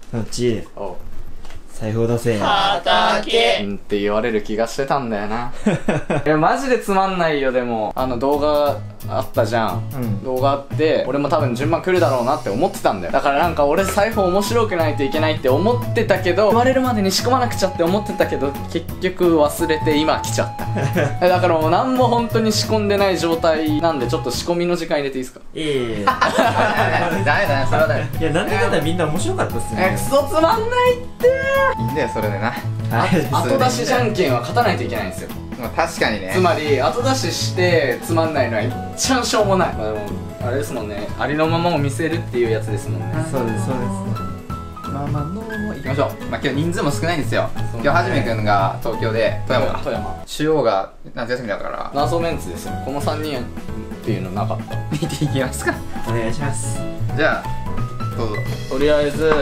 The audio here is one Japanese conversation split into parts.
そっちおう財布を出せ。 畑って言われる気がしてたんだよな。いやマジでつまんないよ。でも動画あったじゃん、動画あって俺も多分順番来るだろうなって思ってたんだよ。だからなんか俺財布面白くないといけないって思ってたけど、言われるまでに仕込まなくちゃって思ってたけど結局忘れて今来ちゃっただからもう何も本当に仕込んでない状態なんで、ちょっと仕込みの時間入れていいですか？ いえいえダメだよ、それはダメ。 いや、なんでかんだみんな面白かったっすね。 クソつまんないっていいんだよ、それでな。 後出しじゃんけんは勝たないといけないんですよ。 まあ確かにね。 つまり後出ししてつまんないのは一番しょうもない。まあでもあれですもんね、ありのままを見せるっていうやつですもんね。 そうですそうです。 まあまあの行きましょう。まあ今日人数も少ないんですよ。今日はじめくんが東京で富山中央が夏休みだから謎メンツですよ。この3人っていうのなかった。 見ていきますか。 お願いします。 じゃあどうぞ。 とりあえず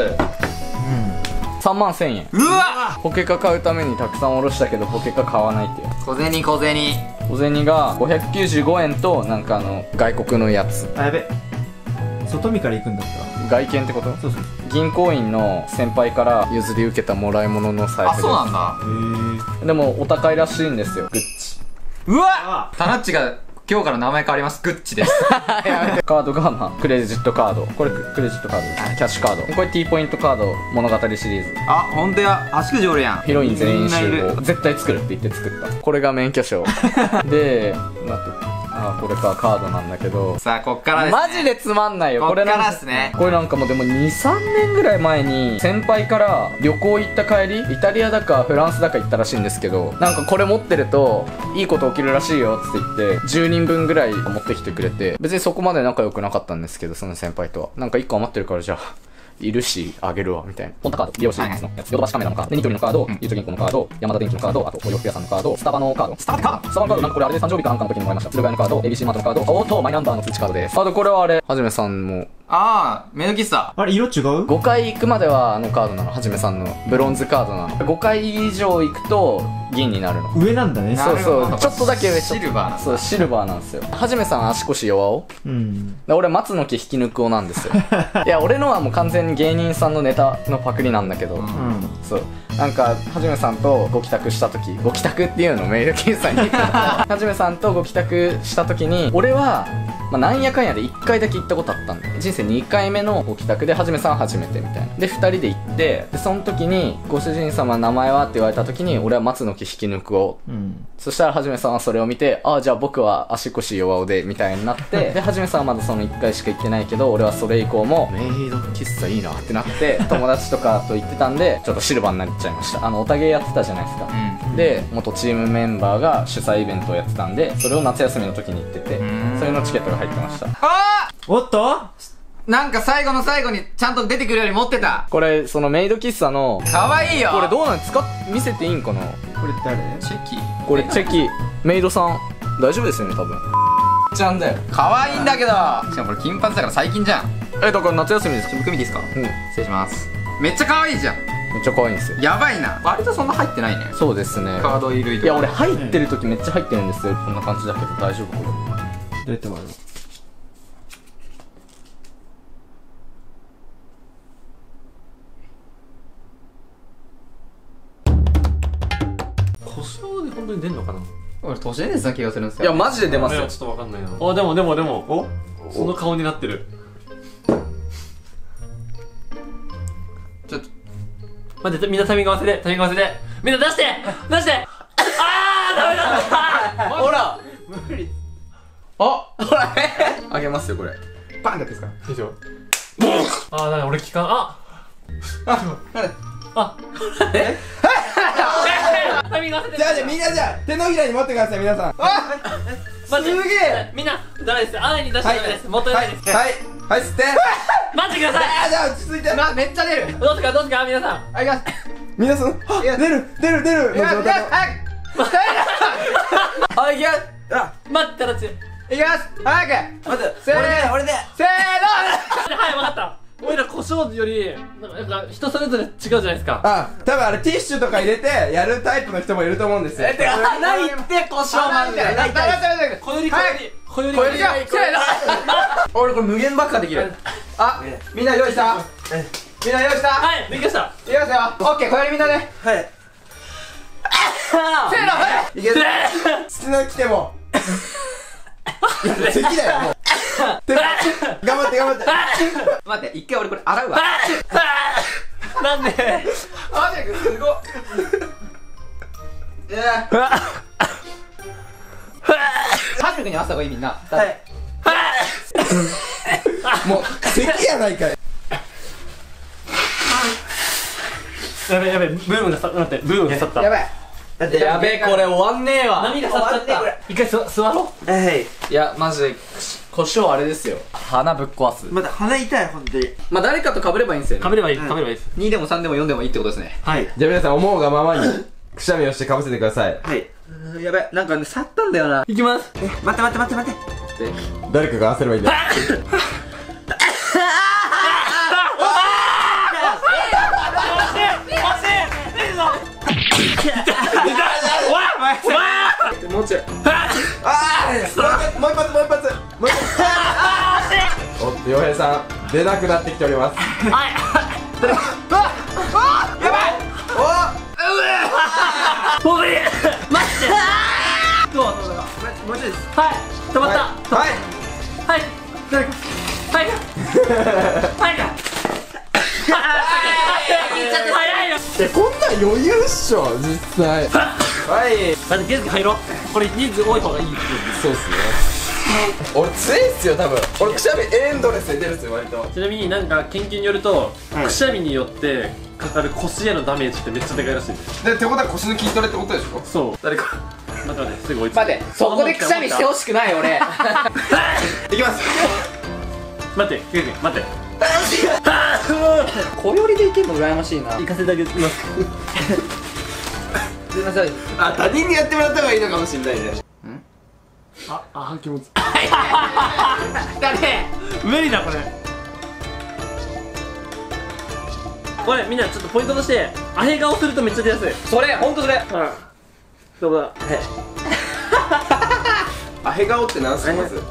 3万1000円。 うわポケカ買うためにたくさん下ろしたけどポケカ買わないっていう。 小銭小銭。 小銭が595円となんか外国のやつ。 あ、やべ。外見から行くんだった。 外見ってこと？ そうそう。 銀行員の先輩から譲り受けたもらい物の財布です。 あ、そうなんだ。 へえ。 でもお高いらしいんですよ。グッチ。 うわタナッチが今日から名前変わります。グッチですカードがクレジットカード。これクレジットカードです。キャッシュカード。これ T ポイントカード物語シリーズ。 あ、ほんとや。足くじおるやん。 ヒロイン全員集みんな合。絶対作るって言って作った。これが免許証で待って、これかカードなんだけど、 さあこっからですね。 マジでつまんないよ。 こっからこれなんっすね。 これなんかもうでも 2,3 年ぐらい前に先輩から旅行行った帰り、イタリアだかフランスだか行ったらしいんですけど、なんかこれ持ってるといいこと起きるらしいよって言って10人分ぐらい持ってきてくれて、別にそこまで仲良くなかったんですけど、その先輩とはなんか1個余ってるからじゃあいるしあげるわみたいな。ポンタカード、美容師のやつ、ヨドバシカメラのカードでニトリのカード、ゆうちょ銀行のカード、ヤマダ電機のカード、あとお洋服屋さんのカード、スタバのカード、スタバのカードなんかこれあれで誕生日かなんかの時にもらいました。鶴ヶ谷のカード、 ABC マートのカード、おっとマイナンバーの通知カードです。あとこれはあれはじめさんもああ、メイド喫茶。 あれ、色違う 5回行くまではカードなの。はじめさんのブロンズカードなの。5回以上行くと銀になるの。 上なんだね。 そうそう、ちょっとだけ上。 シルバーなんだ。 そうシルバーなんですよ。はじめさん足腰弱おうん。 で俺松の木引き抜くおなんですよいや俺のはもう完全に芸人さんのネタのパクリなんだけど、そうなんかはじめさんとご帰宅した時、ご帰宅っていうのメイド喫茶にはじめさんとご帰宅した時に俺はなんやかんやで1回だけ行ったことあったんだよ。人生2回目のご帰宅ではじめさん初めてみたいな。で2人で行って、でその時にご主人様名前はって言われた時に俺は松の木引き抜くを、そしたらはじめさんはそれを見て、ああじゃあ僕は足腰弱おでみたいになってではじめさんはまだその1回しか行ってないけど、俺はそれ以降もメイド喫茶いいなってなって友達とかと行ってたんでちょっとシルバーになっちゃいました。オタゲやってたじゃないですか、で元チームメンバーが主催イベントをやってたんで、それを夏休みの時に行ってて、それのチケットが入ってました。 あおっとなんか最後の最後にちゃんと出てくるように持ってた。 これそのメイド喫茶のかわいいよ。 これどうなん見せていいんかな。 これ誰？ チェキ。 これチェキメイドさん大丈夫ですよね多分。ちゃんだよ。 かわいいんだけど。しかもこれ金髪だから最近じゃん。 だから夏休みです。 僕見ていいですか？ うん、 失礼します。めっちゃかわいいじゃん。 めっちゃ可愛いんですよ。 やばいな。割とそんな入ってないね。 そうですね。 カード入類とか。 いや俺入ってる時めっちゃ入ってるんですよ。こんな感じだけど大丈夫これ。 どうやって割る？ 故障で本当に出んのかな。 俺都市伝説な気がするんですよ。 いやマジで出ますよ。 ちょっとわかんないな。あ、でもおその顔になってる。 ちょっと待って、みんなタイミング合わせてみんな出してあーダメだほら無理。 あほらあげますよこれ。 パンってやってですか？ 以上。あー、なに俺聞かん。タイミング合わせて。 じゃあみんな手のひらに持ってください皆さん。 すげえ。 みんなダメです。安易に出しちゃダメです。もっとダメです。 はい吸って待ってください。 じゃあ落ち着いて。 めっちゃ出る。 どうすか皆さん。 あります。 皆さん出るの状態の。 はい、いきます。 待ってたらち。 いきます。早く。 待ってせーの。 俺でせーはい、わかった。俺ら故障よりなんか人それぞれ違うじゃないですか。 多分あれティッシュとか入れてやるタイプの人もいると思うんですよ。 ないって故障マジで。 小より俺これ無限爆破できる。みんな用意した？ みんな用意した？ はいできました。 いきますよ。オッケー、これみんなね。 はいせーの、はい。 いける砂来てもいや咳だよもう頑張って頑張って待って、一回俺これ洗うわ。 なんであー、すごっ。いやはじめくんに合わせた方がいい、みんな。 はいもう咳やないかい。 やべやべ、ブームがさ、待って、ブームが去った。 やばい。だってやべえ、これ終わんねえわ。 波が去っちゃった。一回座ろう。 はいいや、マジで、胡椒あれですよ。鼻ぶっ壊す。 まだ鼻痛い本当に。 まあ、誰かと被ればいいんですよね。 かぶればいい、かぶればいいです。 2でも3でも4でもいいってことですね。 はいじゃあ皆さん思うがままにくしゃみをしてかぶせてください。 はいやばい、なんかね、去ったんだよな。 いきます。 待って待って待って待って誰かが合わせればいいんだ。 もうちょい。 ああもう一発もう一発もう一発おっと洋平さん出なくなってきております。 ほい待ってどうもうちょいですはい止まったはいはい誰かはいはい早いよこんなん余裕っしょ実際。 はいだって元気入ろうこれ人数多い方がいいってそうっすね。俺強いっすよ多分。俺くしゃみエンドレスで出るっすよ割と。 ちなみになんか研究によると、くしゃみによってかかる腰へのダメージってめっちゃでかいらしいですでってことは腰の筋トレってことでしょ。 そう誰かだからねすぐ追いつく待って、そこでくしゃみしてほしくない俺。 いきます待ってケイ君待って小寄りでいけるの羨ましいな。 行かせてあげますすいません。 あ他人にやってもらった方がいいのかもしれないね。 気持ちだね。 無理だこれこれみんなちょっとポイントとしてアヘ顔するとめっちゃ出やすいそれ、ほんとそれ。 どうだアヘ顔ってなんすかまず。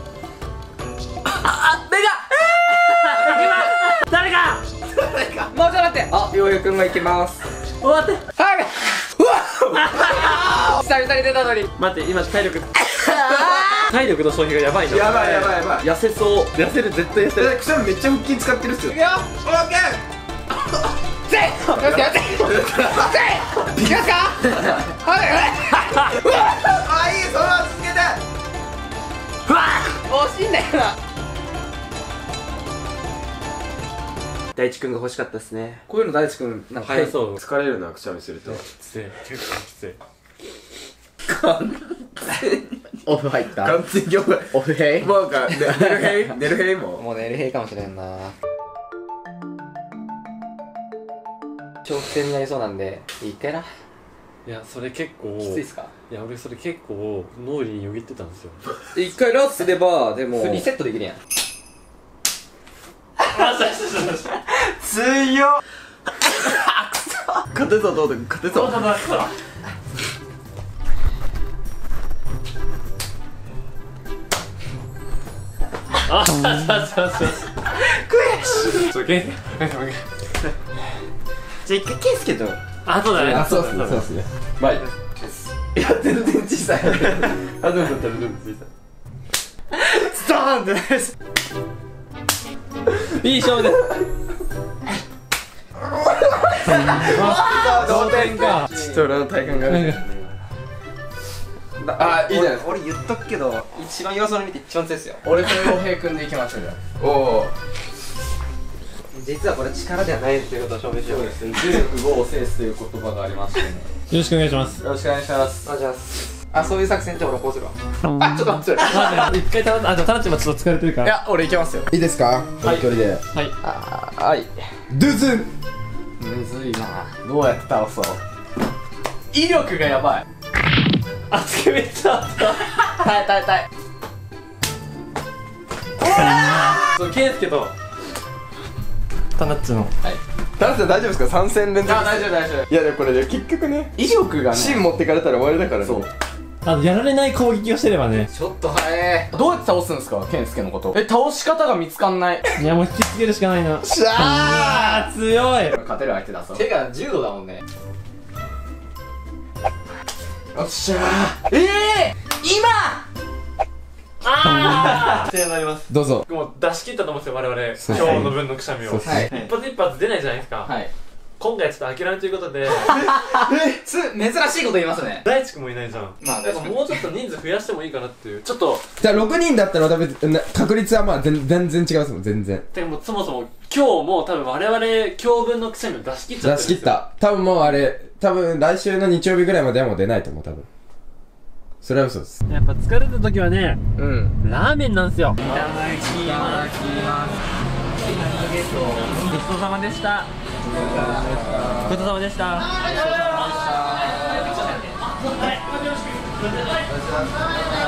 誰かもうちょっと待って。あ、洋平くんが行きます。 終わってはい。うわ久々に出たのに。 待って今体力体力の消費がやばいなやばいやばいやばい。 痩せそう痩せる絶対痩せるだってくしゃみめっちゃ腹筋使ってるっすよ。 いくよ。 オッケーせい。よしよし。せい。いきますか。はい。 あいいそのまま続けて。 惜しいんだよな。 大地くんが欲しかったっすね。 こういうの大地くんなんかはいそう疲れるなくしゃみすると。 きつい結構きついオフ入った。 完全にオフ。 オフヘイ。 もうか寝るへい寝るへいも。 もう寝るへいかもしれんな。長期戦になりそうなんで一回な。 いやそれ結構きついっすか。 いや俺それ結構脳裏によぎってたんですよ一回ラスすればでもリセットできるやん。 強っ。勝てそうどうだ勝てそう。 あそうそう元気じゃあ一回ケースケと。 あそうだねそうっすねそうっすね。 まあいいや全然小さい。あでもだったら全然小さい。ストーンってないです。 いい勝負です同点か。 ちょっと俺の体感がね。 あいいじゃないですか。 俺言っとくけど、一番様子を見て一番強いですよ。 俺と洋平くんで行きましょうよ。 おお。 実はこれ力ではないっていうことを証明しよう。 重力5を制すという言葉がありましてね。 よろしくお願いしますよろしくお願いします。 あ、じゃあ、そういう作戦じゃ俺こうするわ。 あ、ちょっと待って。 一回タナチ今ちょっと疲れてるからいや、俺行きますよ。 いいですか？この距離で。 はいはい。 ドゥズン。 むずいな。どうやって倒そう。威力がやばい。 熱くめっちゃあった耐え耐え耐え。 そうケンスケとタナッチのタナちゃん大丈夫ですか？3戦連続。 あ、大丈夫大丈夫。 いやでもこれね結局ね威力がね。 芯持ってかれたら終わりだからね。 そう。 やられない攻撃をしてればね。 ちょっと早え。 どうやって倒すんですか健介のこと。倒し方が見つかんない。 いや、もう引きつけるしかないな。 しゃ強い。 勝てる相手だぞ。 手が柔道だもんね。 ー。よっしゃああ。手になります。 ー。どうぞ。 もう出し切ったと思うんですよ、我々。 そう今日の分のくしゃみを。 そうですはい一発一発出ないじゃないですか。 はい。 今回ちょっと諦めということで、 珍しいこと言いますね。 大地君もいないじゃん。 まあやっぱもうちょっと人数増やしてもいいかなっていう。ちょっと、 じゃあ6人だったら多分確率はまあ全然違いますもん、全然。 てかもうそもそも今日も多分我々今日分のくしゃみを出し切っちゃってるん出ですよ。 し切った。多分もうあれ、多分来週の日曜日ぐらいまではもう出ないと思う、多分。それは嘘です。 やっぱ疲れた時はね、 うん。 ラーメンなんですよ。 いただきます。 ごちそうさまでした。ごちそうさまでした。ごちそうさまでした。